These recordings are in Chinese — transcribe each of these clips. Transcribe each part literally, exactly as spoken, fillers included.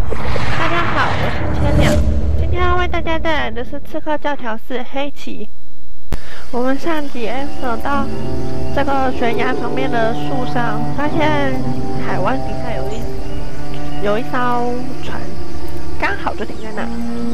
大家好，我是千两，今天要为大家带来的是《刺客教条四：黑旗》。我们上集走到这个悬崖旁边的树上，发现海湾底下有一有一艘船，刚好就停在那。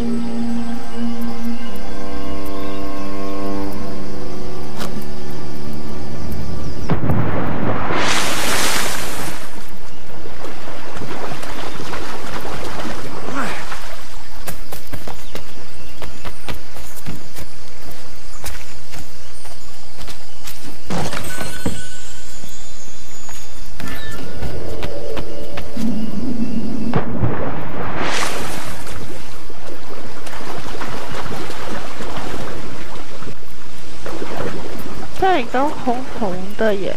这里都红红的耶，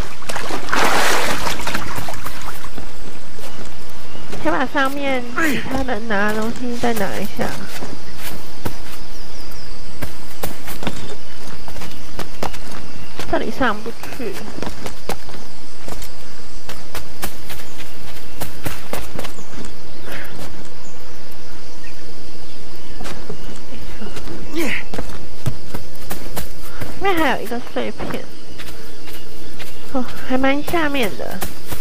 先把上面其他人拿的东西再拿一下。这里上不去。这边还有一个碎片，哦，还蛮下面的。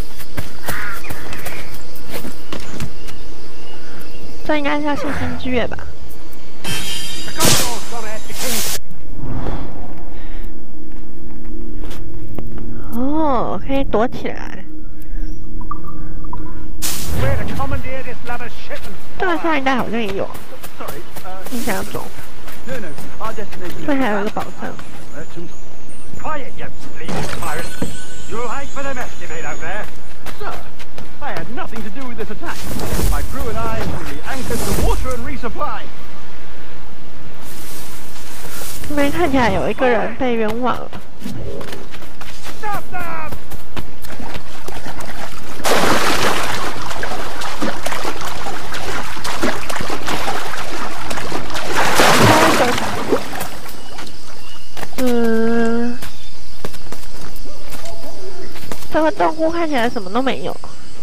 这应该是要星星之月吧？哦，可以躲起来。这个上一代好像也有，印象中。这还有一个宝藏。 Quiet, you bleeding pirates! You hang for them estimate out there? Sir, I had nothing to do with this attack. My crew and I merely anchored the water and resupply. 这边看起来有一个人被冤枉了。 Stop them! 嗯，这个洞窟看起来什么都没有，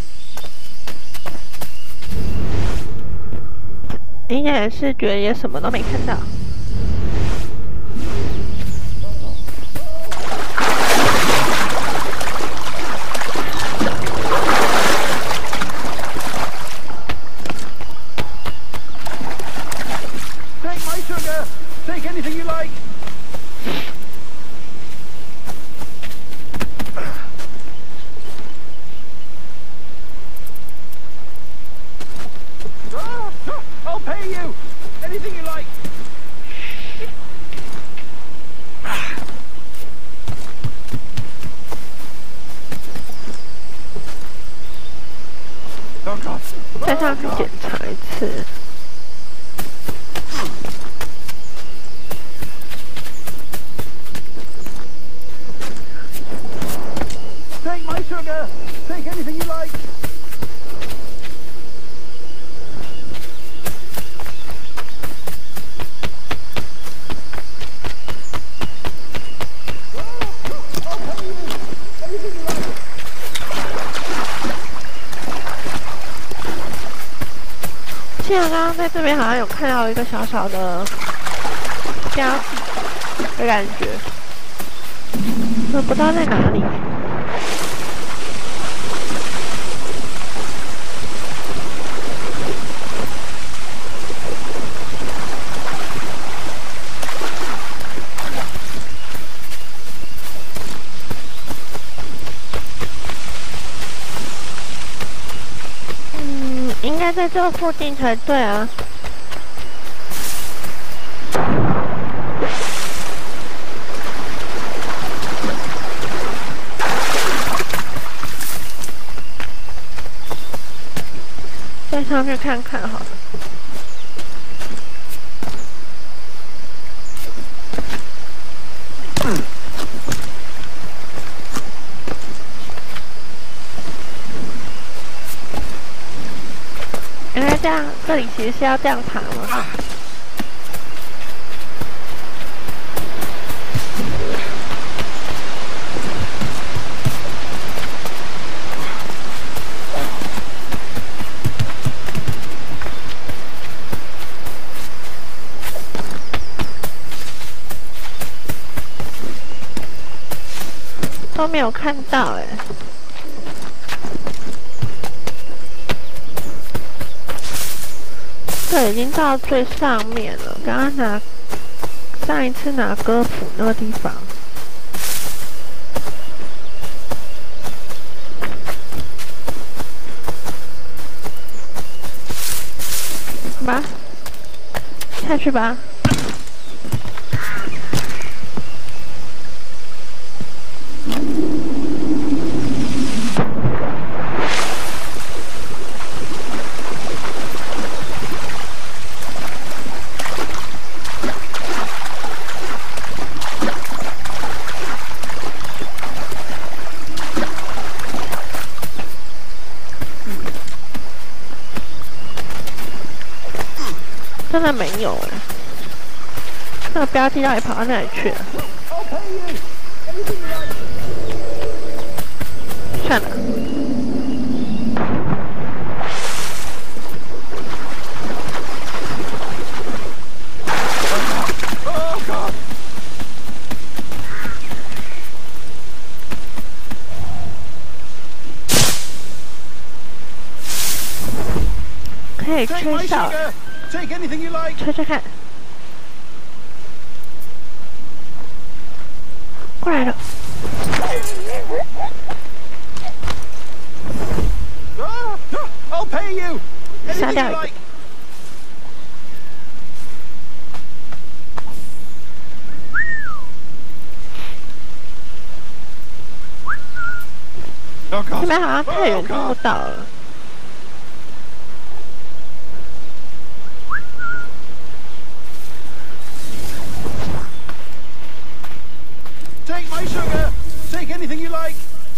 明显是觉得也什么都没看到。 Take my sugar. Take anything you like. I'll pay you. Anything you like. Oh God. 再上去检查一次。 Take my sugar. Take anything you like. I'll pay you. Anything you like. 记得刚刚在这边好像有看到一个小小的标记的感觉，我不知道在哪里。 应该在这附近才对啊！再上去看看好了。原来这样，这里其实是要这样爬吗？ 都没有看到哎。这已经到最上面了，刚刚拿上一次拿歌谱那个地方。好吧，下去吧。真的没有哎、欸，那个标记到底跑到哪里去了？算了。可以吹哨。 Take anything you like. 吹吹看，过来了。 I'll pay you. 杀 Anything 掉 you 一个。 like. Oh 这 God. 边好像太远听不到了。 Take my sugar. Take anything you like.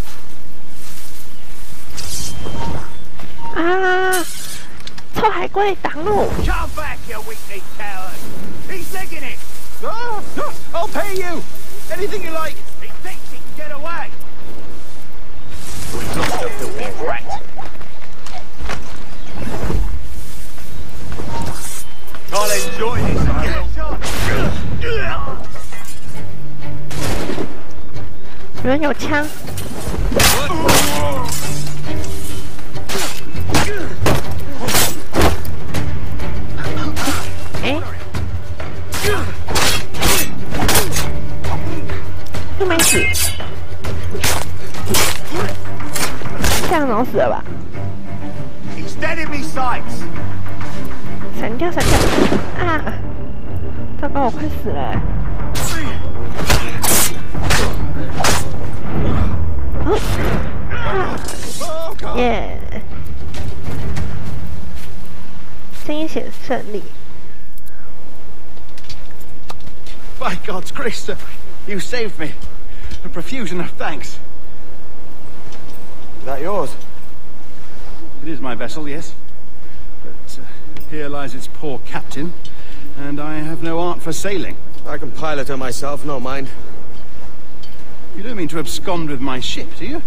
啊！臭海龟挡路。 Come back, you weakling coward! He's legging it! Ah, ah, I'll pay you. Anything you like. He thinks he can get away! We've lost a filthy rat! I'll enjoy this, I will. 有人有枪。哎，又没死，这样能死了吧？ He's dead in me sights! 闪掉，闪掉！啊！糟糕，我快死了、欸！哦，耶！惊险胜利！ By God's grace, sir, you saved me. A profusion of thanks. Is that yours? It is my vessel, yes. But uh, here lies its poor captain, and I have no art for sailing. I can pilot her myself, no mind. You don't mean to abscond with my ship, do you?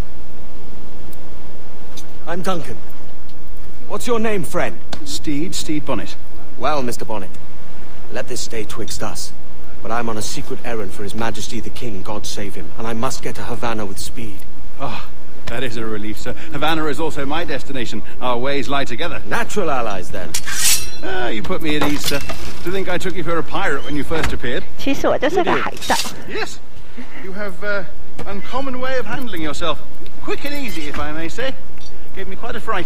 I'm Duncan. What's your name, friend? Steed, Steed Bonnet. Well, Mister Bonnet, let this stay twixt us. But I'm on a secret errand for His Majesty the King, God save him, and I must get to Havana with speed. Ah, oh, that is a relief, sir. Havana is also my destination. Our ways lie together. Natural allies, then. Ah, you put me at ease, sir. To think I took you for a pirate when you first appeared. 其实我就是个海盗。 Yes, you have uh, uncommon way of handling yourself. Quick and easy, if I may say. Gave me quite a fright.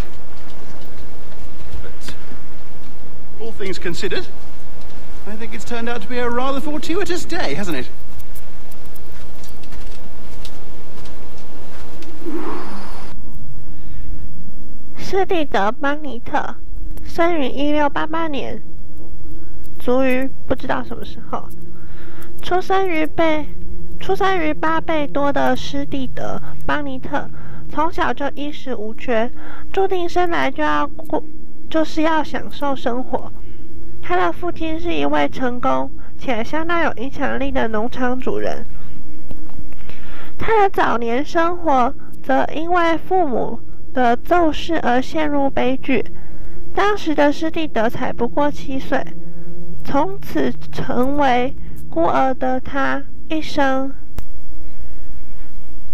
But all things considered, I think it's turned out to be a rather fortuitous day, hasn't it? 施蒂德·邦尼特，生于一六八八年，卒于不知道什么时候。出生于贝，出生于巴贝多的施蒂德·邦尼特，从小就衣食无缺，注定生来就要过，就是要享受生活。他的父亲是一位成功且相当有影响力的农场主人。他的早年生活则因为父母的骤逝而陷入悲剧。当时的施蒂德才不过七岁，从此成为孤儿的他，一生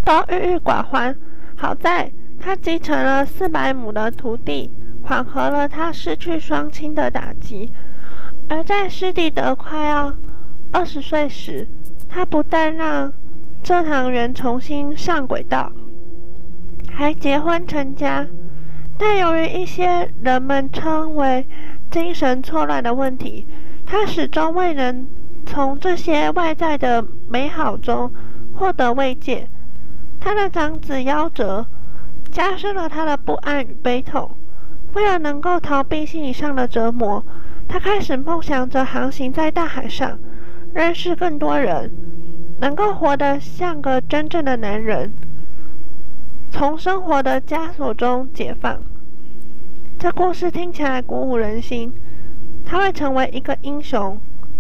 都郁郁寡欢。好在他继承了四百亩的土地，缓和了他失去双亲的打击。而在施蒂德快要二十岁时，他不但让蔗糖园重新上轨道，还结婚成家。但由于一些人们称为精神错乱的问题，他始终未能从这些外在的美好中获得慰藉。他的长子夭折，加深了他的不安与悲痛。为了能够逃避心理上的折磨，他开始梦想着航行在大海上，认识更多人，能够活得像个真正的男人，从生活的枷锁中解放。这故事听起来鼓舞人心，他会成为一个英雄，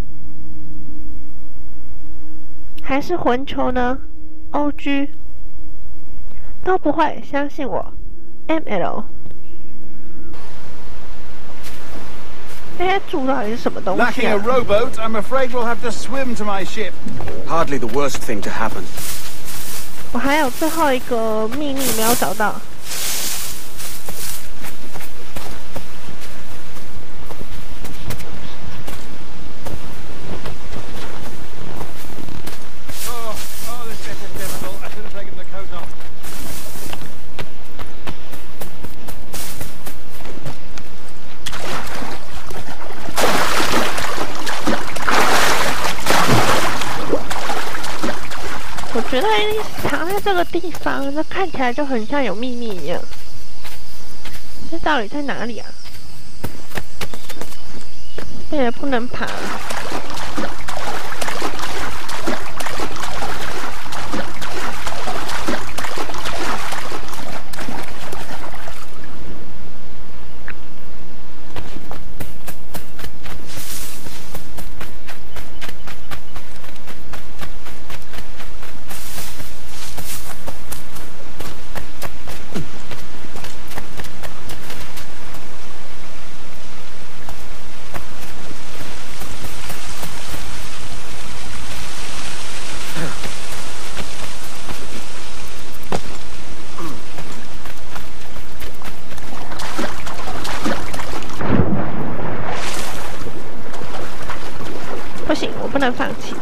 还是混球呢 ？O G 都不会，相信我 ，M L。这些柱到底是什么东西 Lacking 啊 a rowboat, I'm afraid we'll have to swim to my ship. Hardly the worst thing to happen. 我还有最后一个秘密没有找到。 Oh, oh, this bit is difficult. I should have taken the coat off. Oh, 我觉得藏在这个地方，那看起来就很像有秘密一样。这到底在哪里啊？这也不能爬。不行，我不能放弃。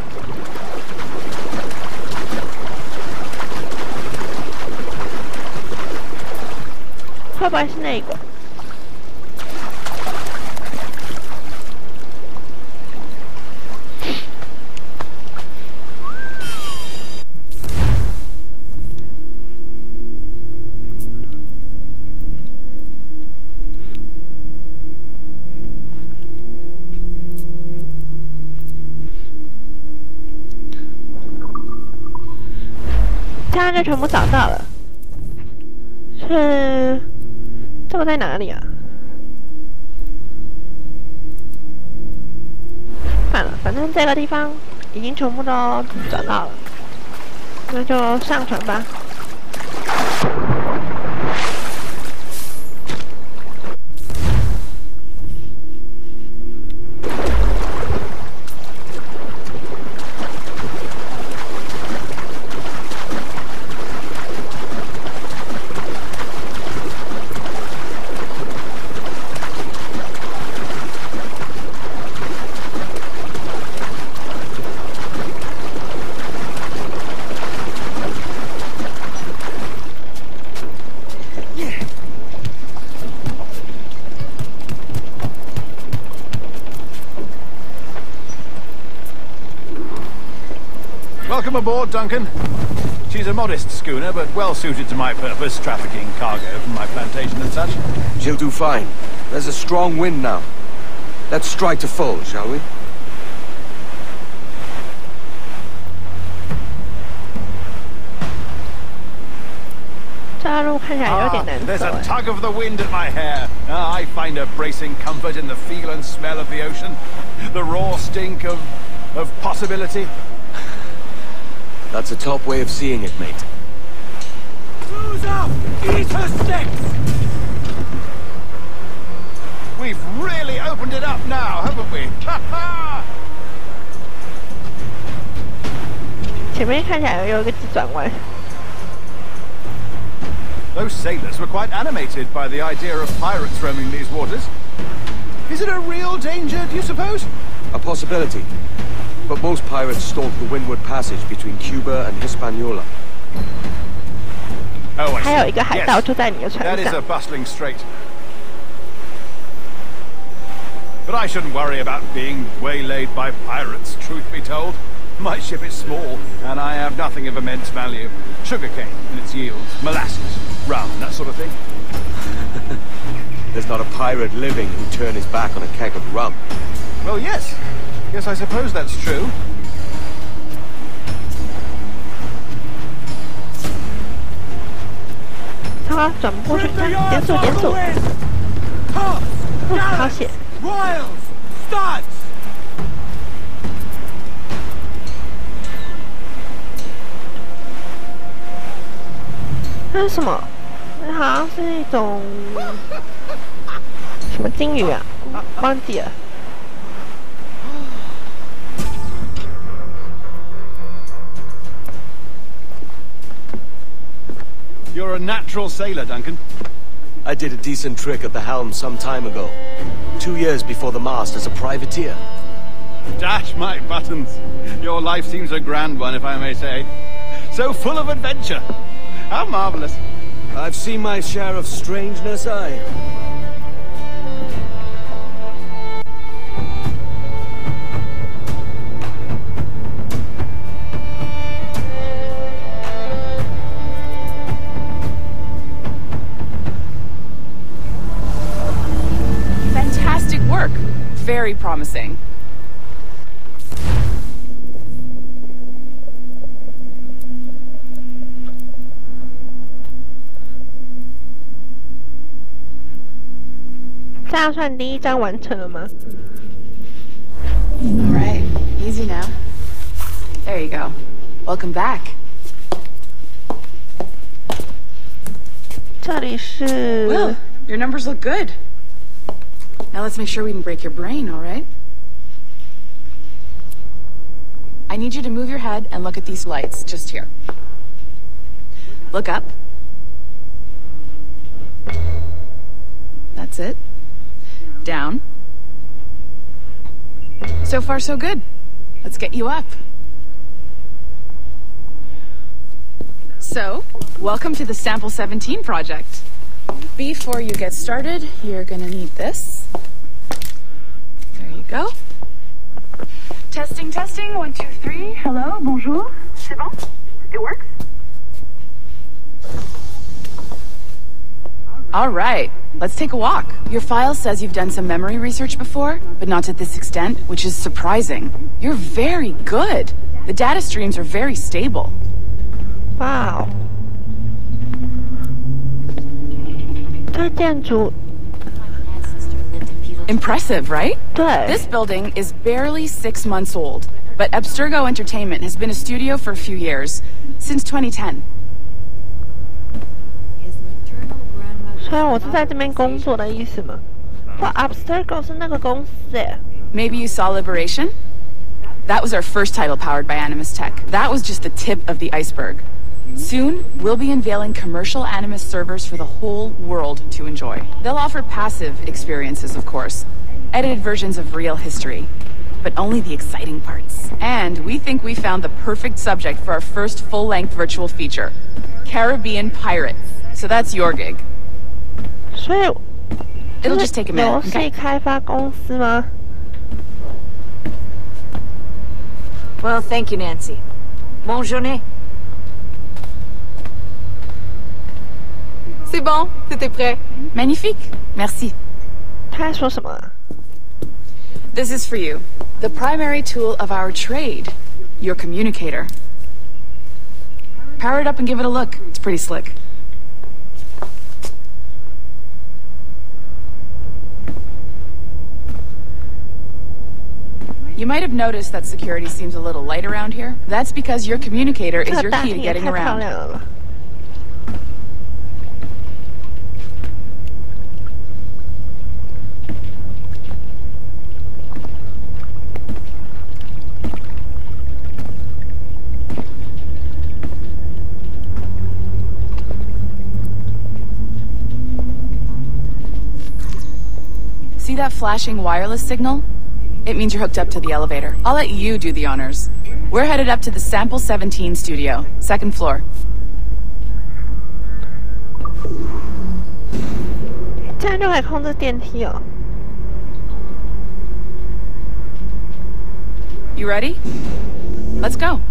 会不会是那个？这样就全部找到了。是这个在哪里啊？算了，反正这个地方已经全部都找到了，那就上传吧。 Welcome aboard, Duncan. She's a modest schooner, but well suited to my purpose, trafficking cargo from my plantation and such. She'll do fine. There's a strong wind now. Let's strike to full, shall we? 这路看起来有点难 There's 走 a 哎。 tug of the wind at my hair. Ah, I find a bracing comfort in the feel and smell of the ocean. The raw stink of... of possibility. That's a top way of seeing it, mate. Who's up? Eat her sticks! We've really opened it up now, haven't we? Ha ha! 前面看起来有一个急转弯。 Those sailors were quite animated by the idea of pirates roaming these waters. Is it a real danger, do you suppose? A possibility. But most pirates stalk the Windward Passage between Cuba and Hispaniola. Oh, I 还有一 see. 个海盗 Yes, 就在你的船 that is a 上。 bustling strait. But I shouldn't worry about being waylaid by pirates, truth be told. My ship is small, and I have nothing of immense value. Sugarcane and its yields, molasses, rum, that sort of thing. There's not a pirate living who'd turn his back on a keg of rum. Well, yes. Yes, I suppose that's true. 他转不过去，看点数点数， Tops, 嗯，好险！ royals, studs! 这是什么？这好像是一种什么金鱼啊？忘记了。 You're a natural sailor, Duncan. I did a decent trick at the helm some time ago. Two years before the mast as a privateer. Dash my buttons. Your life seems a grand one, if I may say. So full of adventure. How marvelous. I've seen my share of strangeness, aye. Fantastic work. Very promising. All right, easy now. There you go. Welcome back. 这里是 Well, your numbers look good. Now let's make sure we can break your brain, all right? I need you to move your head and look at these lights just here. Look up. That's it. Down. So far, so good. Let's get you up. So, welcome to the Sample seventeen project. Before you get started, you're gonna need this. There you go. Testing, testing, one, two, three. Hello, bonjour. C'est bon? It works? All right, let's take a walk. Your file says you've done some memory research before, but not to this extent, which is surprising. You're very good. The data streams are very stable. Wow. 这建筑 Impressive, right? 对 This building is barely six months old, but Abstergo Entertainment has been a studio for a few years, since twenty ten. 虽然我是在这边工作的意思嘛，不 Abstergo 是那个公司诶。 Maybe you saw Liberation? That was our first title powered by Animus Tech. That was just the tip of the iceberg. Soon, we'll be unveiling commercial Animus servers for the whole world to enjoy. They'll offer passive experiences, of course. Edited versions of real history. But only the exciting parts. And we think we found the perfect subject for our first full-length virtual feature. Caribbean Pirates. So that's your gig. 所以 It'll just take a minute, 游戏 okay? 开发公司吗？ Well, thank you, Nancy. Bonne journée. C'est bon, c'était prêt. Magnifique. Merci. 他在说什么啊？ This is for you. The primary tool of our trade. Your communicator. Power it up and give it a look. It's pretty slick. You might have noticed that security seems a little light around here. That's because your communicator 这 is 个 your 大 key 厅 to 也 getting 太漂 around. 亮了吧！ that flashing wireless signal? It means you're hooked up to the elevator. I'll let you do the honors. We're headed up to the Sample seventeen studio, second floor. 这样就可以控制电梯哦。 You ready? Let's go.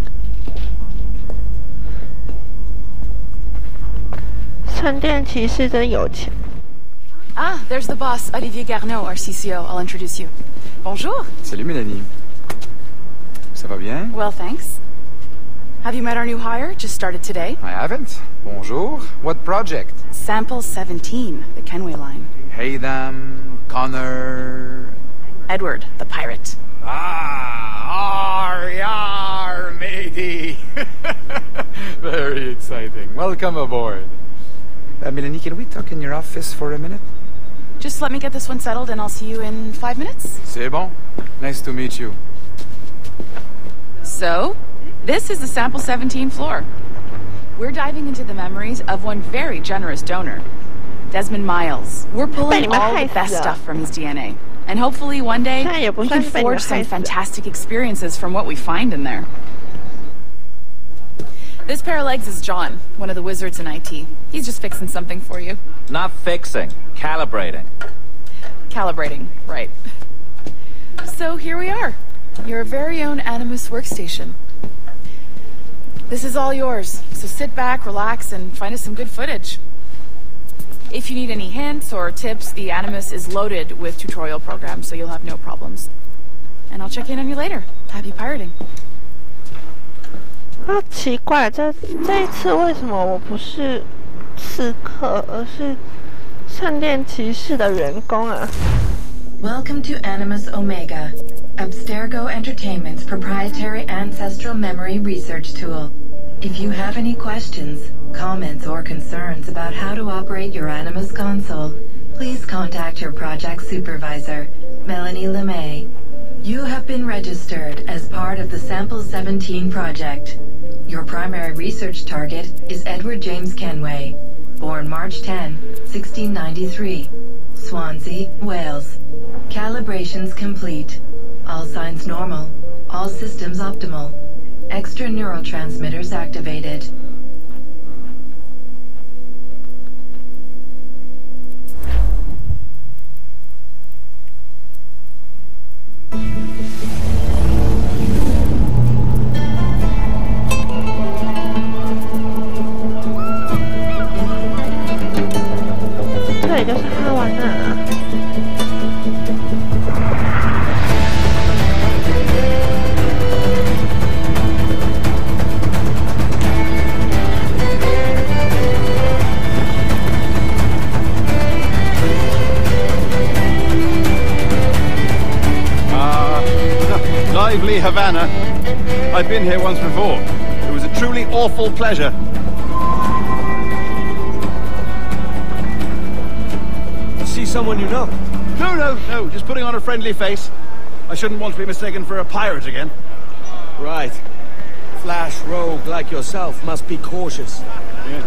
圣殿骑士真有钱。 Ah, there's the boss, Olivier Garneau, our C C O. I'll introduce you. Bonjour. Salut Mélanie. Ça va bien? Well, thanks. Have you met our new hire? Just started today. I haven't. Bonjour. What project? Sample seventeen, the Kenway line. Haydam, Connor... Edward, the pirate. Ah, ar, yar, matey. Very exciting. Welcome aboard. Uh, Mélanie, can we talk in your office for a minute? Just let me get this one settled and I'll see you in five minutes. C'est bon. Nice to meet you. So, this is the Sample seventeen floor. We're diving into the memories of one very generous donor, Desmond Miles. We're pulling all the best stuff from his D N A. And hopefully one day, we can forge some fantastic experiences from what we find in there. This pair of legs is John, one of the wizards in I T. He's just fixing something for you. Not fixing, calibrating. Calibrating, right. So here we are, your very own Animus workstation. This is all yours, so sit back, relax, and find us some good footage. If you need any hints or tips, the Animus is loaded with tutorial programs, so you'll have no problems. And I'll check in on you later. Happy pirating. 啊，奇怪，这这一次为什么我不是刺客，而是圣殿骑士的员工啊？ Welcome to Animus Omega, Abstergo Entertainment's proprietary ancestral memory research tool. If you have any questions, comments, or concerns about how to operate your Animus console, please contact your project supervisor, Melanie LeMay. You have been registered as part of the Sample seventeen project. Your primary research target is Edward James Kenway, born March tenth, sixteen ninety-three, Swansea, Wales. Calibrations complete. All signs normal. All systems optimal. Extra neurotransmitters activated. Havana. I've been here once before. It was a truly awful pleasure. See someone you know? No, no, no, just putting on a friendly face. I shouldn't want to be mistaken for a pirate again. Right. Flash rogue like yourself must be cautious. Yeah.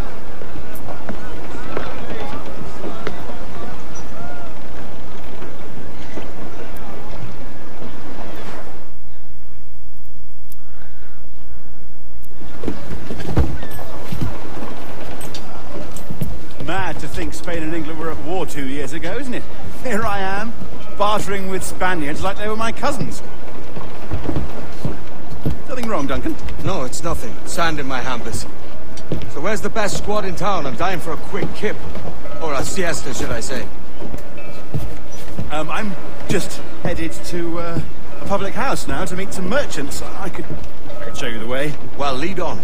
Mad to think Spain and England were at war two years ago, isn't it? Here I am, bartering with Spaniards like they were my cousins. Nothing wrong, Duncan? No, it's nothing. Sand in my hampers. So where's the best squad in town? I'm dying for a quick kip. Or a siesta, should I say. Um, I'm just headed to uh, a public house now to meet some merchants. I could, I could show you the way. Well, lead on.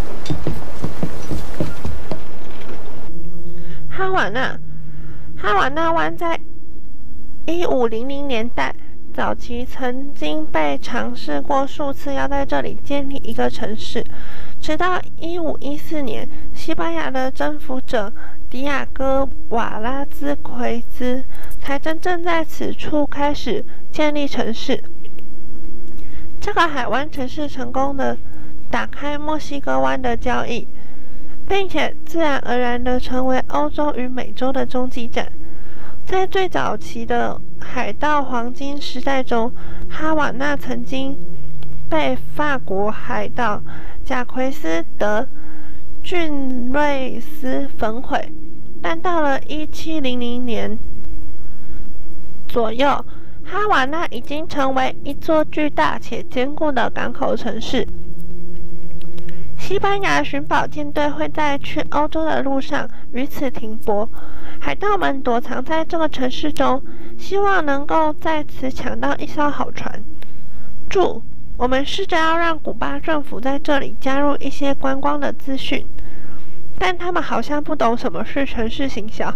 哈瓦那，哈瓦那湾在一五零零年代早期曾经被尝试过数次要在这里建立一个城市，直到一五一四年，西班牙的征服者迪亚哥·瓦拉兹奎兹才真正在此处开始建立城市。这个海湾城市成功的打开墨西哥湾的交易，并且自然而然地成为欧洲与美洲的中继站。在最早期的海盗黄金时代中，哈瓦那曾经被法国海盗贾奎斯·德俊瑞斯焚毁，但到了一七零零年左右，哈瓦那已经成为一座巨大且坚固的港口城市。西班牙寻宝舰队会在去欧洲的路上于此停泊，海盗们躲藏在这个城市中，希望能够在此抢到一艘好船。注：我们试着要让古巴政府在这里加入一些观光的资讯，但他们好像不懂什么是城市行销。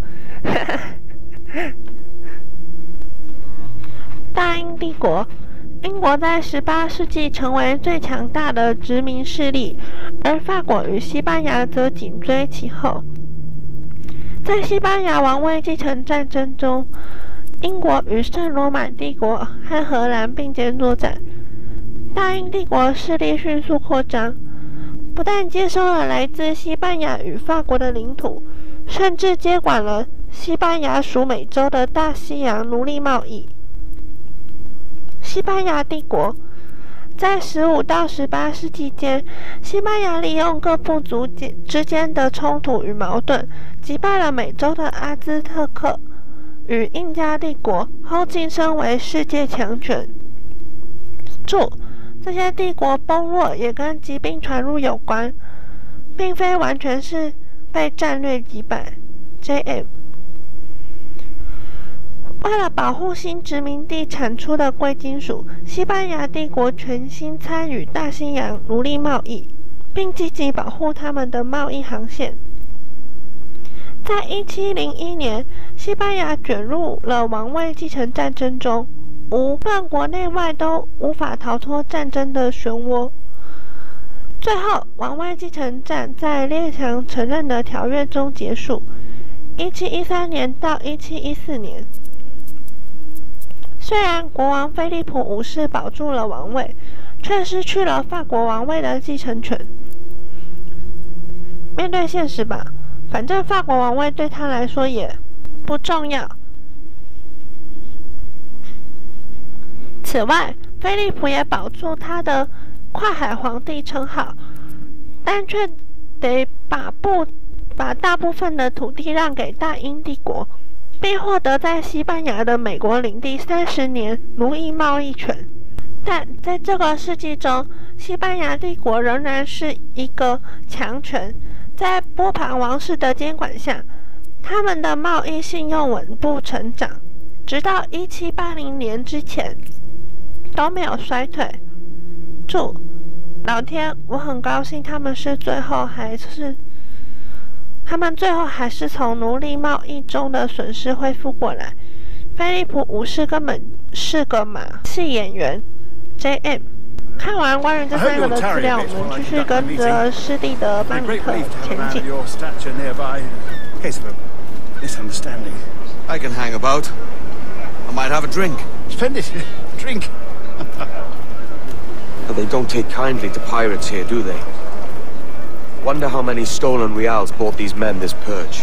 大英帝国，英国在十八世纪成为最强大的殖民势力，而法国与西班牙则紧追其后。在西班牙王位继承战争中，英国与圣罗马帝国和荷兰并肩作战。大英帝国势力迅速扩张，不但接收了来自西班牙与法国的领土，甚至接管了西班牙属美洲的大西洋奴隶贸易。西班牙帝国在十五到十八世纪间，西班牙利用各部族之间的冲突与矛盾，击败了美洲的阿兹特克与印加帝国，后晋升为世界强权。注：这些帝国崩落也跟疾病传入有关，并非完全是被战略击败。J M。为了保护新殖民地产出的贵金属，西班牙帝国全心参与大西洋奴隶贸易，并积极保护他们的贸易航线。在一七零一年，西班牙卷入了王位继承战争中，无论国内外都无法逃脱战争的漩涡。最后，王位继承战在列强承认的条约中结束。一七一三年到一七一四年。虽然国王菲利普五世保住了王位，却失去了法国王位的继承权。面对现实吧，反正法国王位对他来说也不重要。此外，菲利普也保住他的跨海皇帝称号，但却得把部把大部分的土地让给大英帝国，并获得在西班牙的美国领地三十年奴役贸易权。但在这个世纪中，西班牙帝国仍然是一个强权，在波旁王室的监管下，他们的贸易信用稳步成长，直到一七八零年之前都没有衰退。注：老天，我很高兴他们是最后还是他们最后还是从奴隶贸易中的损失恢复过来。菲利普五世根本是个马戏演员。J M。看完关于这三个的资料，我们继续跟着师弟的班尼克前进。 I can hang about. I might have a drink. Splendid. Drink. But they don't take kindly to pirates here, do they? Wonder how many stolen reals bought these men this purge.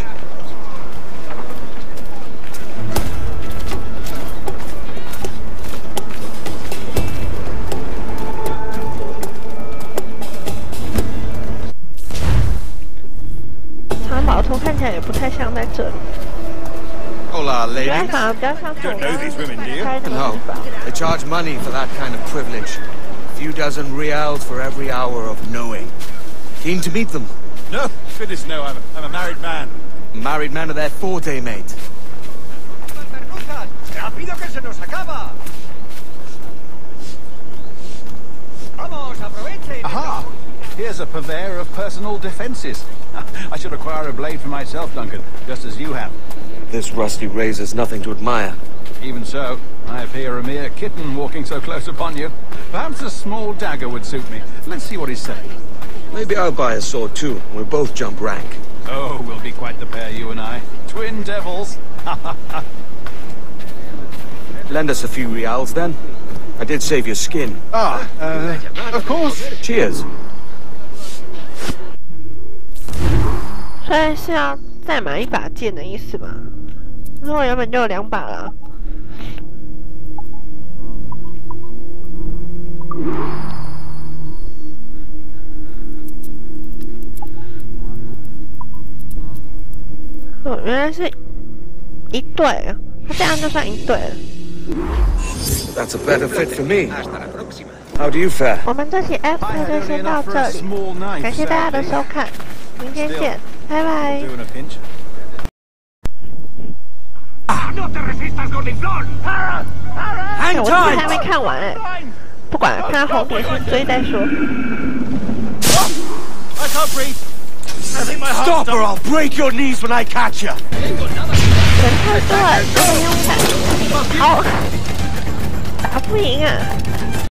Hola, lady. Don't know these women, do you? No. They charge money for that kind of privilege. A few dozen reals for every hour of knowing. Keen to meet them? No, goodness no, I'm a, I'm a married man. Married man of their forte, mate. ¡Rápido que se nos acaba! ¡Vamos, aproveche! Aha! Here's a purveyor of personal defences. I should acquire a blade for myself, Duncan, just as you have. This rusty razor's nothing to admire. Even so, I appear a mere kitten walking so close upon you. Perhaps a small dagger would suit me. Let's see what he's saying. Maybe I'll buy a sword too. We'll both jump rank. Oh, we'll be quite the pair, you and I. Twin devils. Lend us a few reals, then. I did save your skin. Ah, uh, of course. Cheers. 所以是要再买一把剑的意思吧？因为我原本就有两把了。 哦，原来是一队啊，他这样就算一队了。 That's a better fit for me. How do you fare? 我们这期 F 就先到这里，感谢大家的收看，明天见，拜拜。 No te resistas, Gordiflón! Hang on! 我自己还没看完哎，不管，看红点先追再说。 I can't breathe. I think my heart. Stop or I'll break your knees when I catch you. 人太多了，不用看。好，打不赢啊！